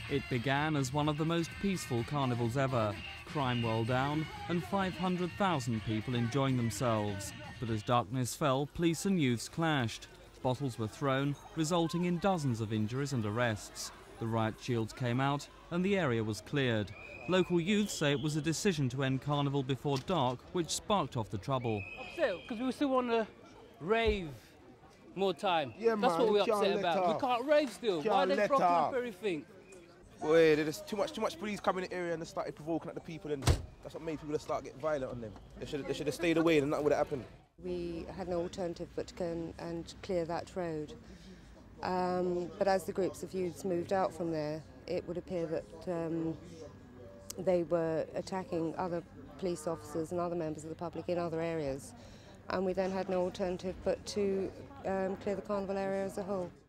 It began as one of the most peaceful carnivals ever, crime well down and 500,000 people enjoying themselves. But as darkness fell, police and youths clashed. Bottles were thrown, resulting in dozens of injuries and arrests. The riot shields came out and the area was cleared. Local youths say it was a decision to end carnival before dark which sparked off the trouble. Upset because we still want to rave more time. Yeah, that's man, what we're upset about. We can't rave still. Why are they propping up everything? Boy, there's too much police coming in the area and they started provoking at the people, and that's what made people start getting violent on them. They should have stayed away and nothing would have happened. We had no alternative but to go and clear that road. But as the groups of youths moved out from there, it would appear that they were attacking other police officers and other members of the public in other areas. And we then had no alternative but to clear the carnival area as a whole.